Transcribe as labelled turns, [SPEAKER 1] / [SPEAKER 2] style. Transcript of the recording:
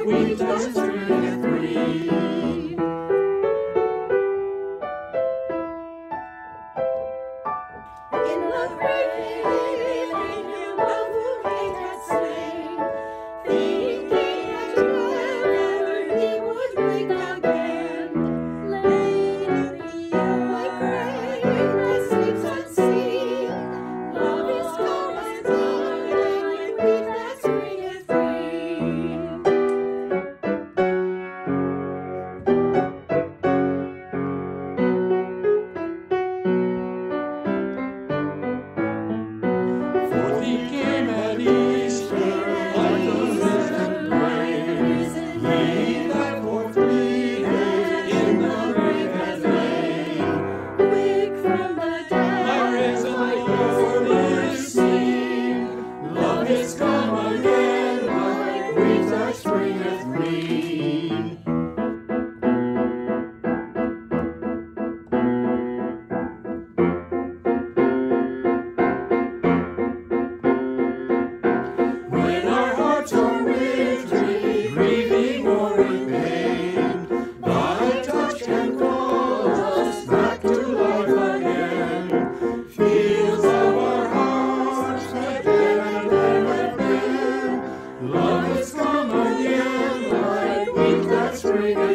[SPEAKER 1] wheat that springeth green. In the great kingdom of whom they had slain, thinking that wherever he would wake again, laid like grave that sleeps unseen. Love is come and gone, like wheat that springeth green. For he came at Easter like the risen grain. He that for 3 days in the grave had lain, quick from the dead, our risen Lord is seen. Love is come again, like wheat that springeth green. When our hearts are weary, grieving or in pain, thy touch can call us back to life again. Fields of our hearts that dead and been, love has come again, like wheat that springeth